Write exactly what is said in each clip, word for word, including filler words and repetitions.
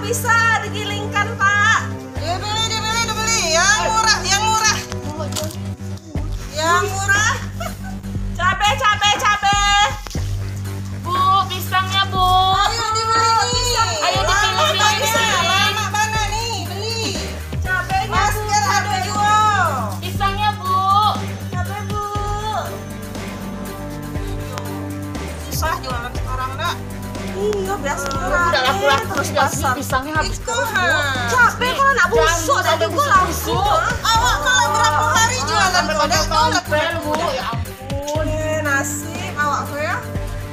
bisa digilingkan, Pak. Dibeli, dibeli, dibeli. Yang murah, yang murah. Yang murah. Cabe, cabe, cabe. Bu, pisangnya Bu. Ayo dibeli nih. Ayo dipilih-pilih Lama bisa, nih. lama banget nih. Beli. Cabenya, Bu. Masker ada jual. Pisangnya Bu. Cabe, Bu. Susah jualan sekarang, nak. Iya, biasanya Udah laku-laku terus di pasar. pisangnya habis terus Bu. Cabe kalau nak busuk, Jangan tapi sampai gue laku. busuk-busuk. Awak kalau berapa hari jualan Sampai kau pada dah tolak. kompel Bu. Ya ampun. Eh, nasib awak tuh ya.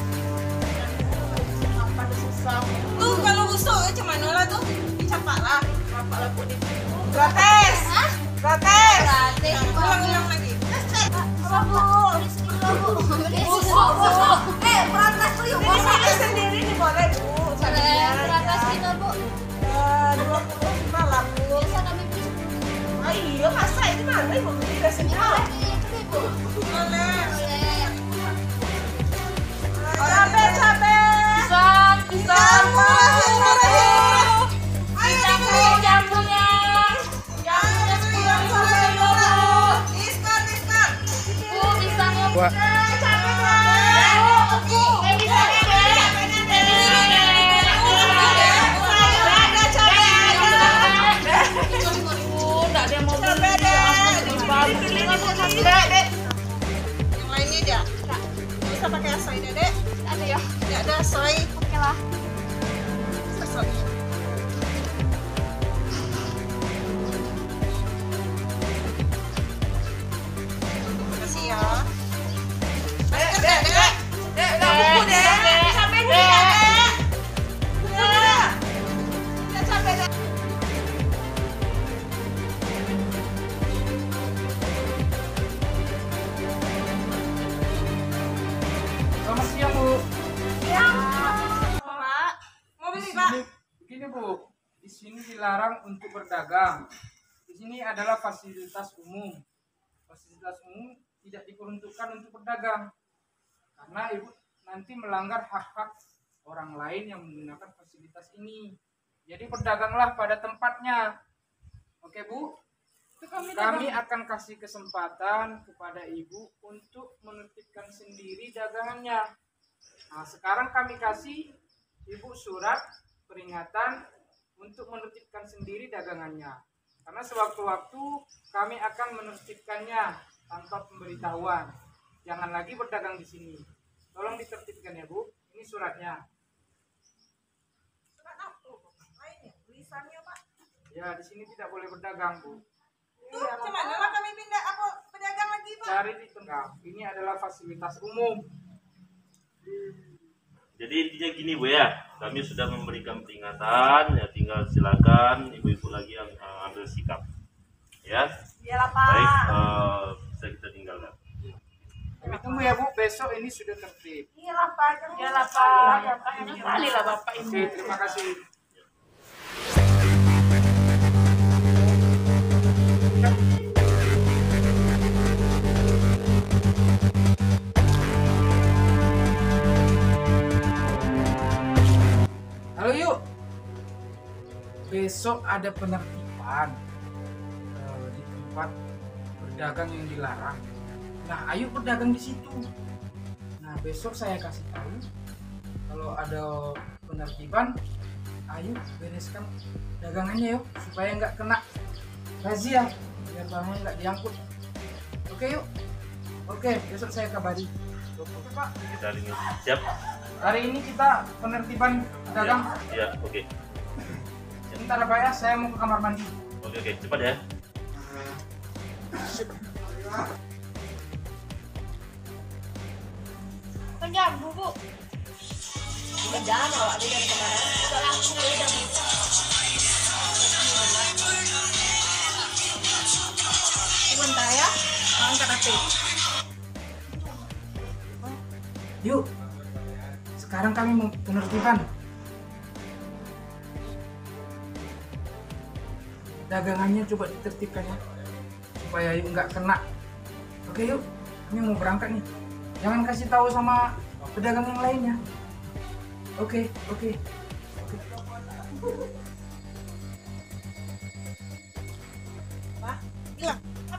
Apa susah. Tuh kalau busuk macam mana lah tuh? Dicapak lah. Apa laku di Protes. Protes. Ulang-ulang lagi. busuk Bu. Eh, protes tuh yuk. Ini sini sendiri nih boleh, Bu. Protes kita, Bu. Eh, dua puluh lima lah, Bu. Biasa kami beli Ah, iya, masa ini mana Ibu beli ke sini? boleh nih, coba, Bu. Boleh. Boleh. Cabe, cabe. Pisang, pisang. Yang murah, yang murah, yang murah. Ayo Pisang Bu, dibeli. jambunya. Ayo dibeli yang murah, yang murah. Diskon, diskon. Bu, pisangnya Bu. Cabe, cabe. Eh, pisangnya Dek. Ada cabe, ada. Bu, nggak ada yang mau Cabe, beli. Dek. Bagus. Dipilih, dipilih. Dek, Dek. Yang lainnya ada? Bisa pakai asoy, Dedek? Ada ya? Tidak ada asoy. Oke lah. Asoy. Terima kasih ya. Dek, dek, dek. Dek, udah buku, Dek. Cabe dulu, Dek. Dek. Dek. Dek, cabe, Dek. Selamat siang Bu. Pak, mau beli, Pak? Begini, begini Bu, di sini dilarang untuk berdagang. Di sini adalah fasilitas umum. Fasilitas umum tidak diperuntukkan untuk berdagang, karena Ibu nanti melanggar hak-hak orang lain yang menggunakan fasilitas ini. Jadi berdaganglah pada tempatnya. Oke Bu? Kami akan kasih kesempatan kepada Ibu untuk menertibkan sendiri dagangannya. Nah, sekarang kami kasih Ibu surat peringatan untuk menertibkan sendiri dagangannya. Karena sewaktu-waktu kami akan menertibkannya tanpa pemberitahuan. Jangan lagi berdagang di sini. Tolong ditertibkan ya Bu. Ini suratnya. Surat apa? Lainnya, tulisannya, Pak. Ya, di sini tidak boleh berdagang Bu. Tuh, macam mana lah kami pindah apa pedagang lagi, Pak? Cari di tengah. Ini adalah fasilitas umum. Jadi intinya gini Bu ya, kami sudah memberikan peringatan, ya tinggal silakan ibu-ibu lagi yang uh, ambil sikap, ya. Iyalah, Baik, Pak. uh, bisa kita tinggalkan. Kami tunggu ya Bu, besok ini sudah tertib. Iyalah, Pak. Jangan Iyalah, salah, Pak. Pak. Banyak kali lah Bapak Oke, ini. terima kasih. Halo yuk, besok ada penertiban eh, di tempat berdagang yang dilarang. Nah, ayo berdagang di situ. Nah, besok saya kasih tahu kalau ada penertiban, ayo bereskan dagangannya yuk supaya nggak kena razia, biar barangnya nggak diangkut. Oke yuk, oke besok saya kabari. Oke Pak, Kita hari ini siap? hari ini kita penertiban pedagang. Ya, ya, oke. Sebentar Pak ya, saya mau ke kamar mandi. Oke, oke, cepat ya. Penjam, Bu, Bu. Jangan awak dia dari kemarin. Udah laku udah Bu. Sebentar ya. Angkat H P. Yuk, sekarang kami mau penertiban. Dagangannya coba ditertibkan ya, supaya yuk nggak kena. Oke yuk, kami mau berangkat nih. Jangan kasih tahu sama pedagang yang lainnya. Oke, oke. Oke.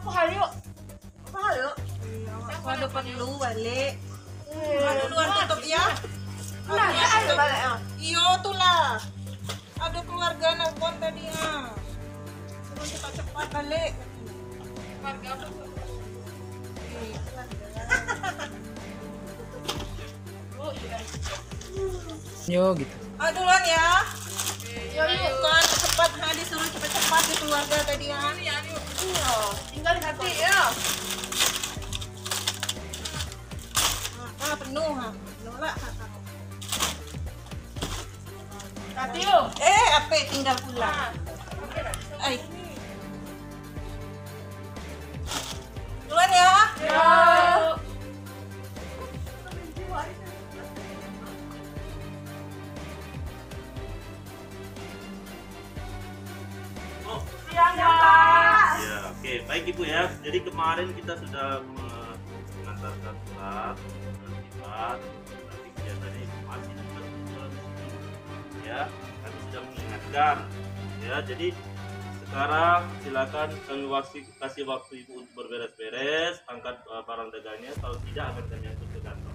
Mahal yuk. Mahal yuk. Aku ada perlu balik. Ada duluan tutup ya. Nah, ada balik ah. Iyo tuh lah. Ada keluarga nelpon tadi ah. Suruh cepat-cepat balik. Keluarga apa? Oh iya. Yo gitu. Ah duluan ya. Yuk yuk. Kan cepat ha disuruh cepat-cepat di keluarga tadi ah. Iya yuk. Iya. Tinggal di hati ya. Ah penuh ha. Penuh lah. Hati yuk. Eh apa tinggal pulang. Ay. Duluan ya. Yuk. Oh, Siang Pak. ya, oke, baik Ibu ya. Jadi kemarin kita sudah mengantarkan surat terlibat, tapi kelihatannya Ibu masih terus ya. Kami sudah mengingatkan, ya. Jadi sekarang silakan kami kasih, kasih waktu Ibu untuk berberes-beres, angkat uh, barang dagangnya. Kalau tidak akan kami angkut ke kantor.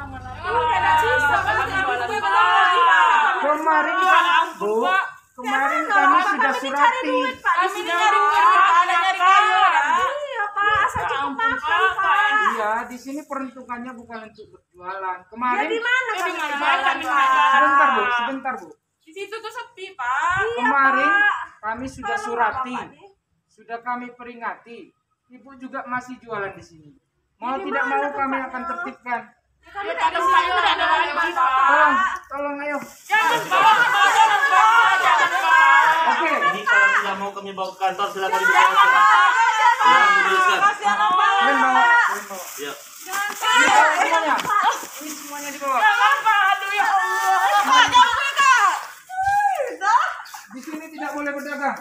Kemarin Bu, kemarin kami sudah surati. Kami nyari Pak, ada nyari kayu. Iya Pak, asal cukup makan Pak. Iya, di sini peruntukannya bukan untuk berjualan. Kemarin Di mana Eh, di Pak? mana kami sebentar Bu, sebentar Bu. Di situ tuh sepi Pak. Kemarin kami sudah Kalau surati, Bapak nih. sudah kami peringati. Ibu juga masih jualan di sini. Mau Di tidak mana mau kami tempatnya? akan tertibkan. Kami Ya, tidak tadi ada saya uang, udah ada Pak. lagi, Pak. Tolong, tolong ayo. Jangan Pak, jangan Pak, jangan Pak. Oke. Ini kalau tidak mau kami bawa ke kantor, silakan Ibu bawa ke Ya, dijelaskan. Kasihan apa? Kalian bawa, kalian bawa. Ya. Ini bawa semuanya. Ini semuanya dibawa. Jangan Pak, aduh ya Allah. Di sini tidak boleh berdagang.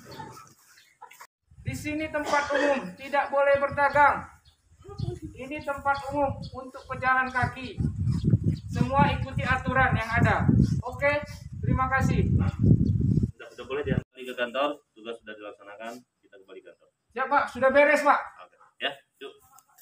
Di sini tempat umum, tidak boleh berdagang. Ini tempat umum untuk pejalan kaki. Semua ikuti aturan yang ada. Oke, terima kasih. Sudah, sudah boleh diantar ke kantor, tugas sudah dilaksanakan, kita kembali ke kantor. Ya Pak, sudah beres Pak. Oke, ya, yuk.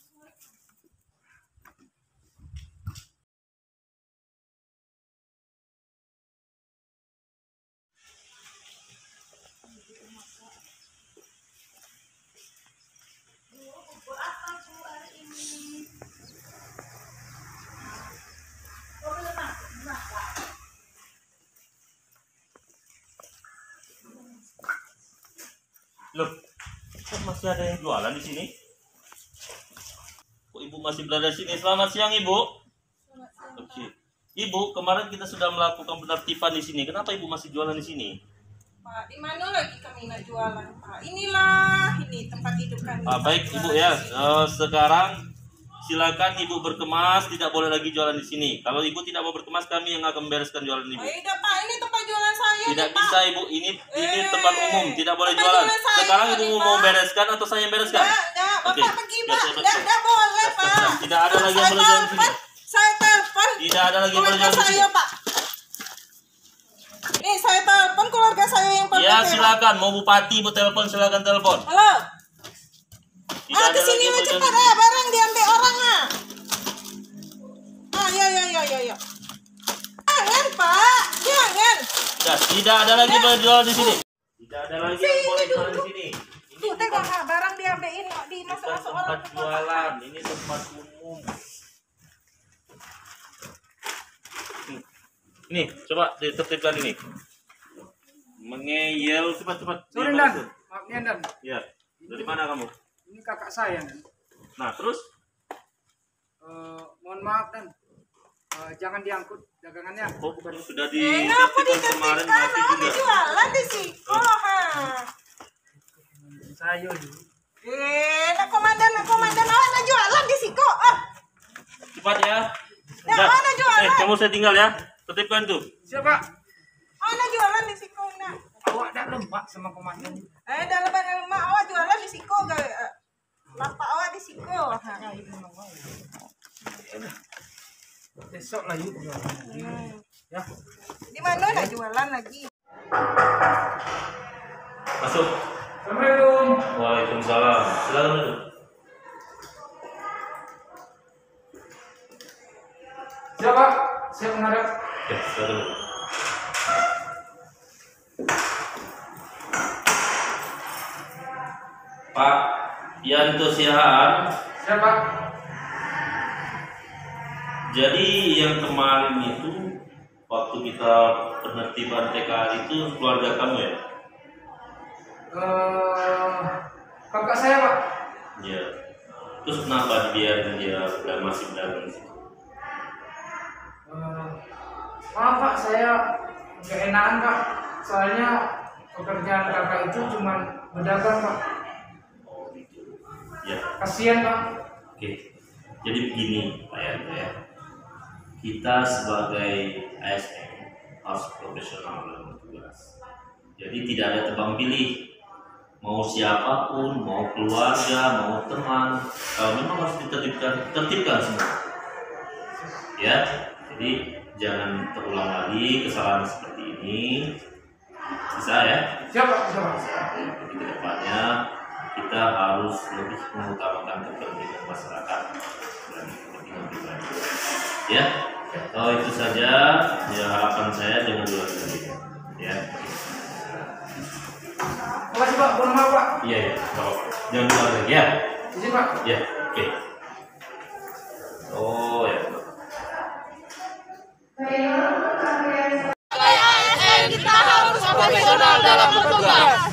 Loh, kok masih ada yang jualan di sini? Kok Ibu masih berada di sini? Selamat siang Ibu. Oke. Ibu, kemarin kita sudah melakukan penertiban di sini. Kenapa Ibu masih jualan di sini? Pak, di mana lagi kami nak jualan Pak? Inilah, ini tempat hidup kami. Ah, baik Ibu ya. Eh, sekarang silakan Ibu berkemas, tidak boleh lagi jualan di sini. Kalau Ibu tidak mau berkemas, kami yang akan membereskan jualan Ibu. Eh, dah Pak, ini tempat jualan saya. Tidak nih, Pak. bisa Ibu, ini ini Eh, tempat umum, tidak boleh tempat jualan. jualan saya Sekarang nih, Ibu Pak. mau bereskan atau saya yang bereskan? Nggak, nggak, Oke. Bapak pergi Ya, Pak. siap, Nggak, siap. nggak boleh Siap, Pak. siap. Tidak ada lagi yang Saya boleh jualan di sini. telepon, Saya telepon. Tidak ada lagi yang boleh keluarga jualan di saya sini. Pak. Nih saya telepon keluarga saya yang Ya telepon. silakan, mau bupati mau telepon silakan telepon. Halo. Tidak Ah ada kesini lagi yang lah boleh cepat jualan. ah barang diambil orang ah. Ah ya ya ya ya ya. Jangan Pak, jangan. Ya, tidak ada lagi yang boleh jualan di sini. Tidak ada lagi yang boleh jualan di sini. Ini Tuh tengok bukan, ah barang diambil ini di bukan masuk masuk tempat orang. jualan, ini tempat umum. Hmm. Ini coba ditertibkan ini. Mengeyel cepat-cepat. Sore Di Dan, mana tuh? maaf Nian Dan. Ya, dari mana kamu? Ini kakak saya Dan. Nah, terus? Eh, mohon maaf Dan. Eh, jangan diangkut dagangannya. Oh, bukan sudah Eh ngapa ditertibkan kemarin ditertibkan? masih Orang juga. jualan di siko ha. Saya ini. Eh nak komandan nak komandan awak nak jualan di siko ah. Cepat ya. Ya, Dah. mana jualan? Eh, kamu saya tinggal ya. Tertibkan tuh. Siapa? Oh nak jualan di siko nak. Awak tak lembak sama komandan. Eh dah lebat lemak awak jualan di siko ke? Eh, Bapak awak di siko. Ha. Besok lah yuk. Ya. Di mana nak jualan lagi? Masuk. Assalamualaikum. Waalaikumsalam. silakan duduk. Siap Pak, siap menghadap. Ya, silakan duduk. Pak Yanto Siahaan. Siap Pak. Jadi yang kemarin itu waktu kita penertiban T K R itu keluarga kamu ya? Eh, kakak saya Pak. Iya. Terus kenapa dibiarin dia udah masih berdagang di situ? Eh, maaf Pak, saya nggak enakan Pak. Soalnya pekerjaan kakak itu cuma berdagang Pak. Oh gitu. Ya. Kasihan Pak. Oke. Jadi begini Pak Yanto ya. Kita sebagai A S N harus profesional dalam bertugas. Jadi tidak ada tebang pilih. Mau siapapun, mau keluarga, mau teman, kalau memang harus ditertibkan, tertibkan semua. Ya, jadi jangan terulang lagi kesalahan seperti ini. Bisa ya? Siap Pak, siap Pak. Jadi kedepannya kita harus lebih mengutamakan kepentingan masyarakat dan kepentingan pribadi. Ya, oh itu saja ya harapan saya dengan dua kali. Ya. Makasih Pak, mohon maaf Pak. Iya ya, kalau jangan lupa lagi ya. Izin Pak. Ya, oke. Oh ya. Kita harus profesional dalam bertugas.